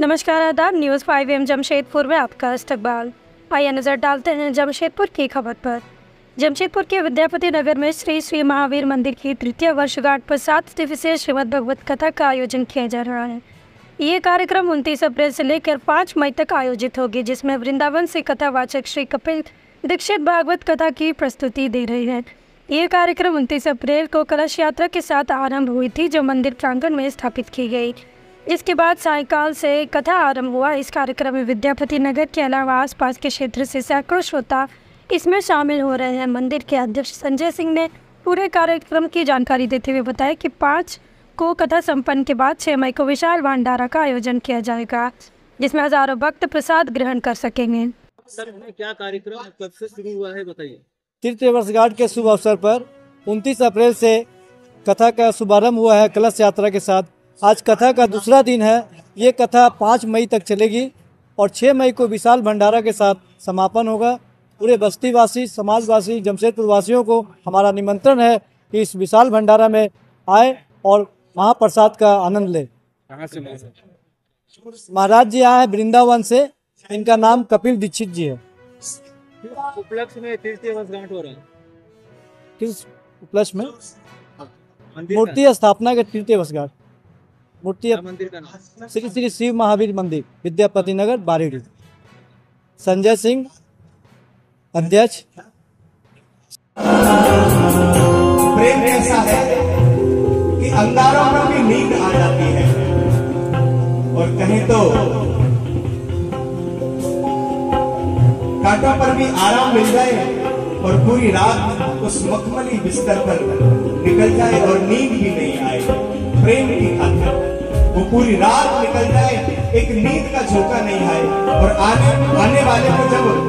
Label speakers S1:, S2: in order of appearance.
S1: नमस्कार, आदाब। न्यूज़ 5 जमशेदपुर में आपका इस्तकबाल। आइए नज़र डालते हैं जमशेदपुर की खबर पर। जमशेदपुर के विद्यापति नगर में श्री श्री महावीर मंदिर की तृतीय वर्षगांठ पर 7 दिवसीय श्रीमद् भगवत कथा का आयोजन किया जा रहा है। ये कार्यक्रम 29 अप्रैल से लेकर 5 मई तक आयोजित होगी, जिसमें वृंदावन से कथावाचक श्री कपिल दीक्षित भागवत कथा की प्रस्तुति दे रहे हैं। ये कार्यक्रम 29 अप्रैल को कलश यात्रा के साथ आरंभ हुई थी, जो मंदिर प्रांगण में स्थापित की गई। इसके बाद सायंकाल से कथा आरंभ हुआ। इस कार्यक्रम में विद्यापति नगर के अलावा आसपास के क्षेत्र से सैकड़ों श्रोता इसमें शामिल हो रहे हैं। मंदिर के अध्यक्ष संजय सिंह ने पूरे कार्यक्रम की जानकारी देते हुए बताया कि 5 को कथा संपन्न के बाद 6 मई को विशाल भंडारा का आयोजन किया जाएगा, जिसमें हजारों भक्त प्रसाद ग्रहण कर सकेंगे।
S2: सर, क्या कार्यक्रम कब से शुरू हुआ है, बताइए।
S3: तृतीय वर्षगांठ के शुभ अवसर पर 29 अप्रैल से कथा का शुभारंभ हुआ है कलश यात्रा के साथ। आज कथा का दूसरा दिन है। ये कथा 5 मई तक चलेगी और 6 मई को विशाल भंडारा के साथ समापन होगा। पूरे बस्तीवासी, समाजवासी, जमशेदपुर वासियों को हमारा निमंत्रण है कि इस विशाल भंडारा में आए और महाप्रसाद का आनंद ले।
S2: कहाँ से
S3: महाराज जी आए हैं वृंदावन से। इनका नाम कपिल दीक्षित जी है।
S2: उपलक्ष्य में तृतीय वर्षगांठ हो रहा है।
S3: किस उपलक्ष्य में? मूर्ति स्थापना के तृतीय वर्षगांठ। मूर्ति
S2: मंदिर का नाम
S3: श्री श्री शिव महावीर मंदिर, विद्यापति नगर, बारेडी। संजय सिंह अध्यक्ष।
S4: प्रेम ऐसा है कि अंगारों में भी नींद आ जाती है, और कहीं तो कांटों पर भी आराम मिल जाए और पूरी रात उस मखमली बिस्तर पर निकल जाए और नींद भी नहीं आए। प्रेम की खातिर वो पूरी रात निकल जाए, एक नींद का झोंका नहीं आए, और आने वाले को जब